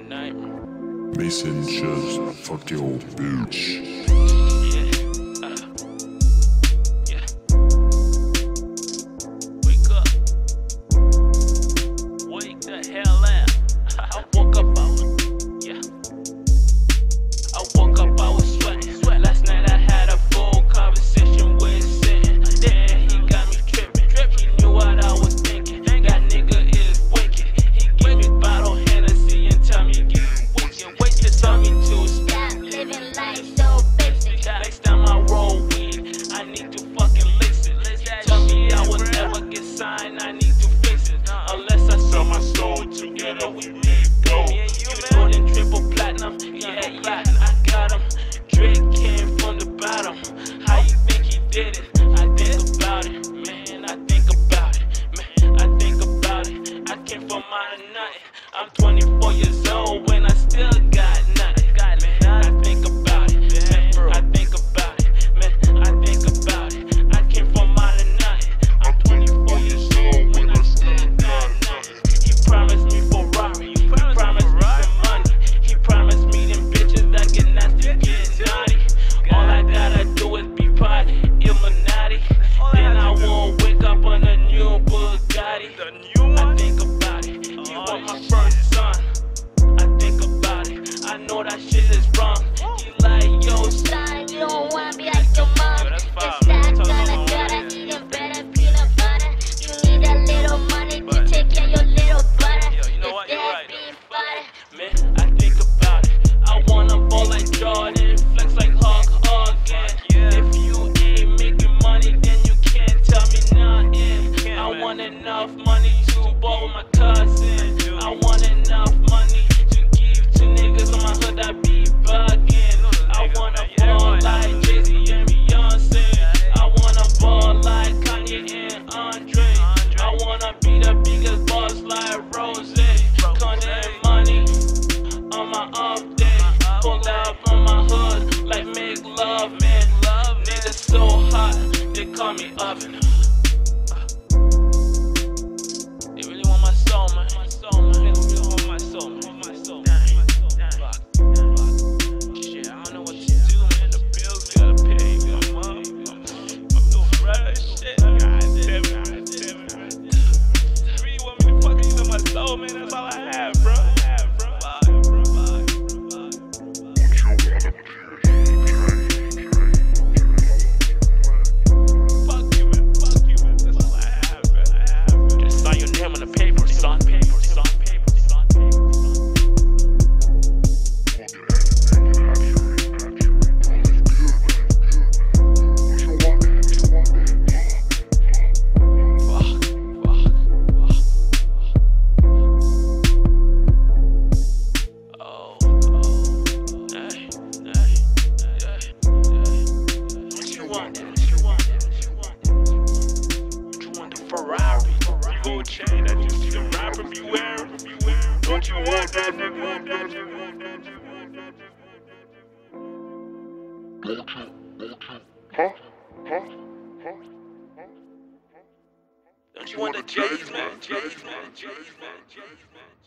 Mason just fucked your old bitch. I need to fix it. Unless I sell my soul together, we need go. Golden triple platinum, yeah, I got him. Drake came from the bottom. How you think he did it? I think about it, man. I think about it, man. I think about it. I came from out of nothing. I'm 24 years old when I still got nothing. Man, I think about it, man. I think about it, man. I think about it. I came from out of nothing. I'm 24 years old when I still got nothing. He promised me Ferrari. He promised me some money. He promised me them bitches that get nasty, get naughty. All I gotta do is be part Illuminati. Then I will wake up on a new Bugatti. I think about it. He want my first son. I think about it. I know that shit is wrong. He like, yo, son, you don't wanna be like your mom. It's that gotta eat a better peanut butter. You need a little money to take care of your little butter. It's that beef butter. Man, I think about it. I wanna ball like Jordan, flex like Hulk Hogan. If you ain't making money, then you can't tell me nothing. I want enough money to ball with my cousin. I want enough money to give to niggas on my hood that be bugging. I wanna ball like Jay-Z and Beyonce. I wanna ball like Kanye and Andre. I wanna be the biggest boss like Rose. Condemn money on my off day. Pull up on my hood like make love, man. Niggas so hot, they call me oven. They really want my soul, man. They really want my soul, man. Fuck. Shit, I don't know what to do, man. The bills gotta pay. I'm no fresh shit. God damn it. You really want me to fucking use my soul, man? That's all I have, bro. Ferrari, gold chain that you see the rapper be wearing. Don't you want that, nigga? Don't you want the J's, man?